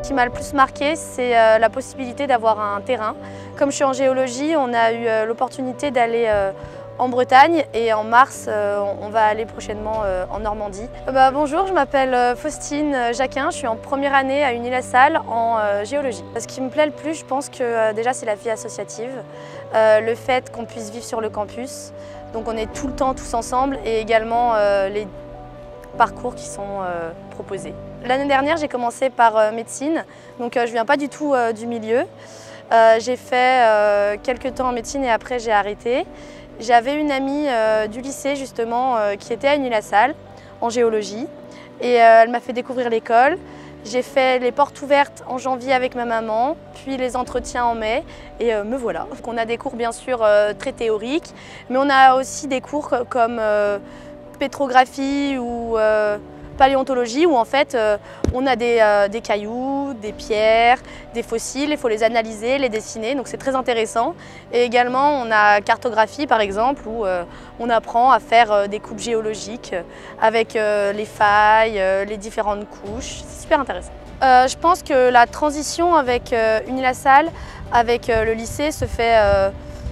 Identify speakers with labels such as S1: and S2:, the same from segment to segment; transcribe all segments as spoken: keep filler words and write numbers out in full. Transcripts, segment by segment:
S1: qui m'a le plus marqué, c'est la possibilité d'avoir un terrain. Comme je suis en géologie, on a eu l'opportunité d'aller en Bretagne et en mars, on va aller prochainement en Normandie. Bah, bonjour, je m'appelle Faustine Jacquin, je suis en première année à Unilhassal en géologie. Ce qui me plaît le plus, je pense que déjà c'est la vie associative, le fait qu'on puisse vivre sur le campus, donc on est tout le temps tous ensemble et également les parcours qui sont proposés. L'année dernière, j'ai commencé par médecine, donc je ne viens pas du tout du milieu. J'ai fait quelques temps en médecine et après j'ai arrêté. J'avais une amie euh, du lycée justement euh, qui était à Unilhassal en géologie et euh, elle m'a fait découvrir l'école. J'ai fait les portes ouvertes en janvier avec ma maman, puis les entretiens en mai et euh, me voilà. Donc on a des cours bien sûr euh, très théoriques, mais on a aussi des cours comme euh, pétrographie ou euh, paléontologie où en fait euh, on a des, euh, des cailloux, des pierres, des fossiles, il faut les analyser, les dessiner, donc c'est très intéressant. Et également on a cartographie par exemple où euh, on apprend à faire euh, des coupes géologiques avec euh, les failles, euh, les différentes couches, c'est super intéressant. Euh, je pense que la transition avec euh, Unilhassal, avec euh, le lycée se fait euh,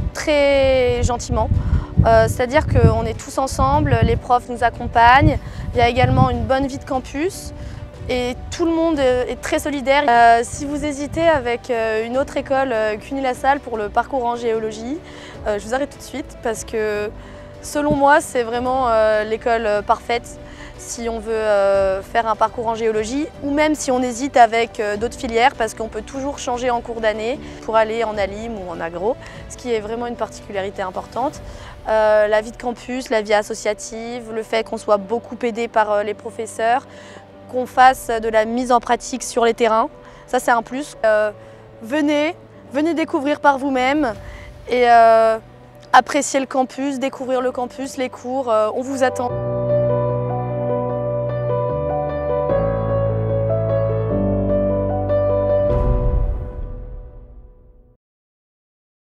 S1: très gentiment. Euh, C'est-à-dire qu'on est tous ensemble, les profs nous accompagnent, il y a également une bonne vie de campus et tout le monde est très solidaire. Euh, si vous hésitez avec une autre école qu'Unilhassal pour le parcours en géologie, euh, je vous arrête tout de suite parce que selon moi c'est vraiment euh, l'école parfaite si on veut euh, faire un parcours en géologie ou même si on hésite avec euh, d'autres filières parce qu'on peut toujours changer en cours d'année pour aller en alim ou en agro, ce qui est vraiment une particularité importante. Euh, la vie de campus, la vie associative, le fait qu'on soit beaucoup aidé par euh, les professeurs, qu'on fasse de la mise en pratique sur les terrains, ça c'est un plus. Euh, venez, venez découvrir par vous-même et euh, apprécier le campus, découvrir le campus, les cours, euh, on vous attend.